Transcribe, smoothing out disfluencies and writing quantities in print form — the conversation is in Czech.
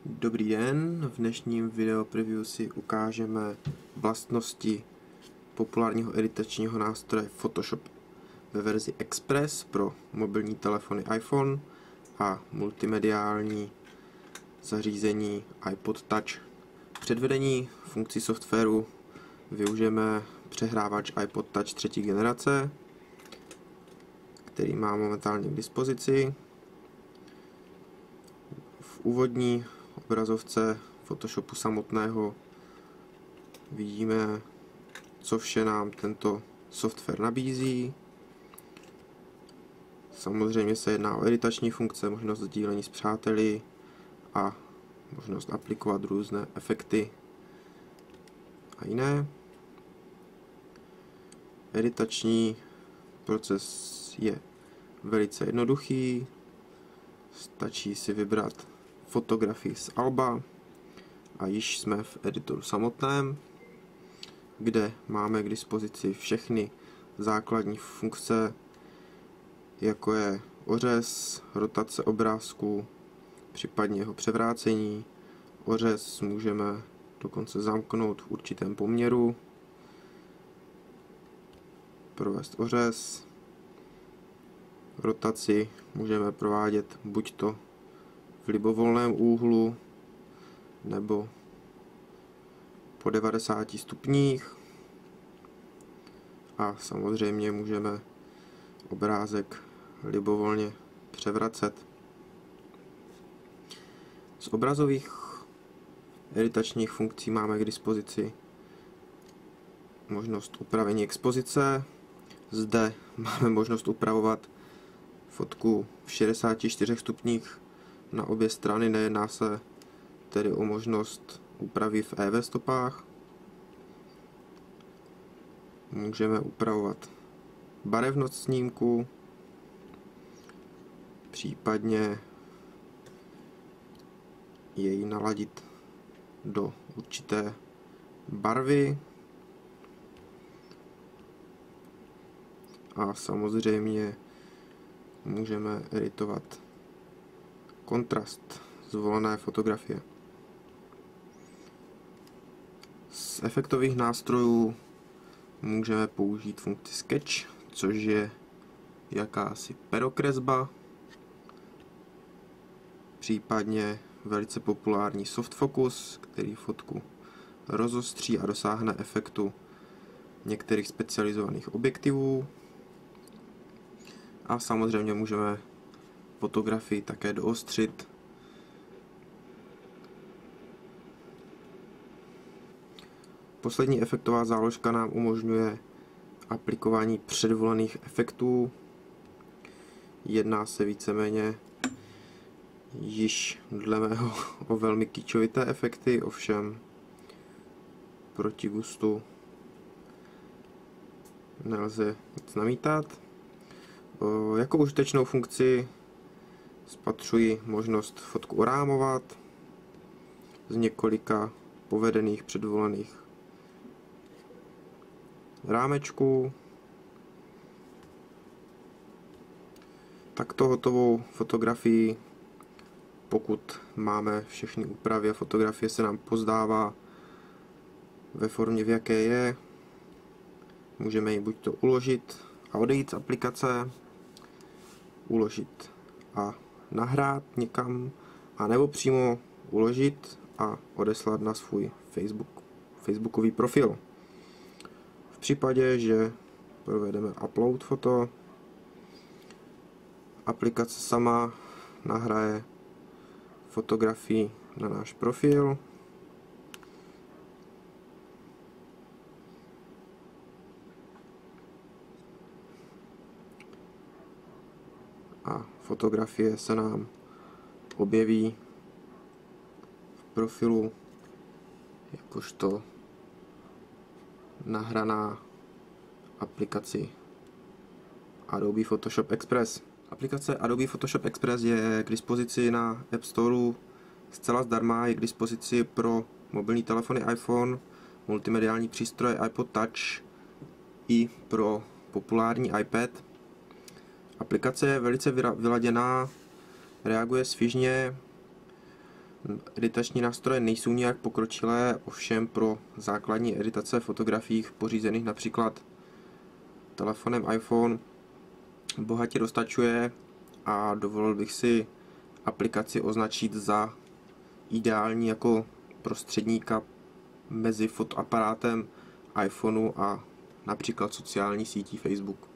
Dobrý den, v dnešním video preview si ukážeme vlastnosti populárního editačního nástroje Photoshop ve verzi Express pro mobilní telefony iPhone a multimediální zařízení iPod Touch. Před vedení funkcí softwaru využijeme přehrávač iPod Touch 3. generace, který má momentálně k dispozici. V úvodní obrazovce Photoshopu samotného vidíme, co vše nám tento software nabízí. Samozřejmě se jedná o editační funkce, možnost sdílení s přáteli a možnost aplikovat různé efekty a jiné. Editační proces je velice jednoduchý, stačí si vybrat fotografii z alba a již jsme v editoru samotném, kde máme k dispozici všechny základní funkce, jako je ořez, rotace obrázku, případně jeho převrácení. Ořez můžeme dokonce zamknout v určitém poměru, provést ořez. Rotaci můžeme provádět buď to v libovolném úhlu nebo po 90 stupních a samozřejmě můžeme obrázek libovolně převracet. Z obrazových editačních funkcí máme k dispozici možnost upravení expozice. Zde máme možnost upravovat fotku v 64 stupních na obě strany, nejedná se tedy o možnost úpravy v EV stopách. Můžeme upravovat barevnost snímku, případně jej naladit do určité barvy a samozřejmě můžeme editovat kontrast zvolené fotografie. Z efektových nástrojů můžeme použít funkci Sketch, což je jakási perokresba, případně velice populární Soft Focus, který fotku rozostří a dosáhne efektu některých specializovaných objektivů. A samozřejmě můžeme fotografii také doostřit. Poslední efektová záložka nám umožňuje aplikování předvolených efektů. Jedná se víceméně již dle mého o velmi kýčovité efekty, ovšem proti gustu nelze nic namítat. Jako užitečnou funkci spatřuji možnost fotku orámovat z několika povedených předvolených rámečků. Takto hotovou fotografii, pokud máme všechny úpravy a fotografie se nám pozdává ve formě, v jaké je, můžeme ji buď to uložit a odejít z aplikace, uložit a nahrát někam, a nebo přímo uložit a odeslat na svůj facebookový profil. V případě, že provedeme upload foto, aplikace sama nahraje fotografii na náš profil a fotografie se nám objeví v profilu jakožto nahraná aplikaci Adobe Photoshop Express. Aplikace Adobe Photoshop Express je k dispozici na App Store zcela zdarma, je k dispozici pro mobilní telefony iPhone, multimediální přístroje iPod Touch i pro populární iPad. Aplikace je velice vyladěná, reaguje svižně, Editační nástroje nejsou nějak pokročilé, ovšem pro základní editace fotografií pořízených například telefonem iPhone bohatě dostačuje a dovolil bych si aplikaci označit za ideální jako prostředníka mezi fotoaparátem iPhoneu a například sociální sítí Facebook.